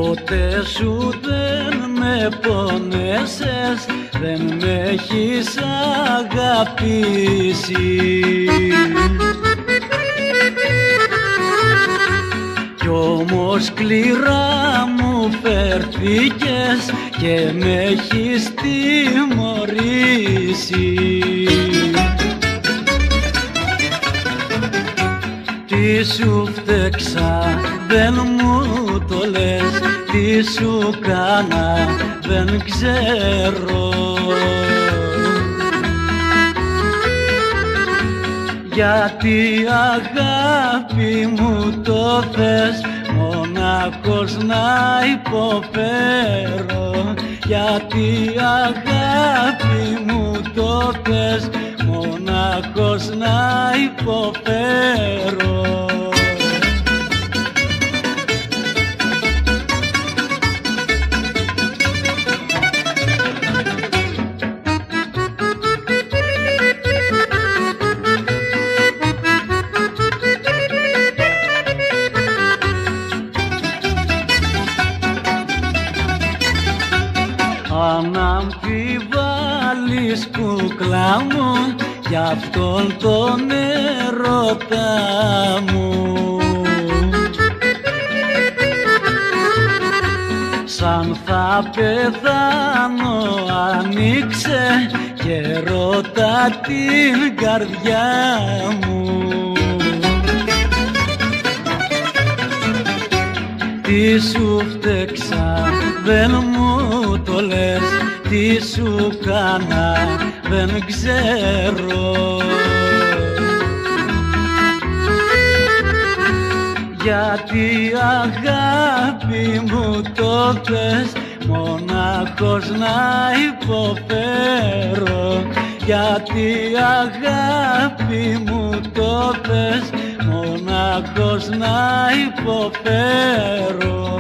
Ποτέ σου δεν με πόνεσες, δεν με έχεις αγαπήσει. Κι όμως σκληρά μου φερθήκες και με έχεις τιμωρήσει. Τι σου φταίξα δεν μου το λες, τι σου κάνα δεν ξέρω. Γιατί αγάπη μου το θες μονάχος να υποφέρω. Γιατί αγάπη μου το θες μονάχος να υποφέρω. Αν αμφιβάλλεις κούκλα μου γι' αυτόν τον έρωτα μου, σαν θα πεθάνω ανοίξε και ρώτα την καρδιά μου. Τι σου φταίξα δεν μου το λες, τι σου κάνα δεν ξέρω. Γιατί αγάπη μου το θες μονάχος να υποφέρω. Γιατί αγάπη μου το θες μονάχος να υποφέρω.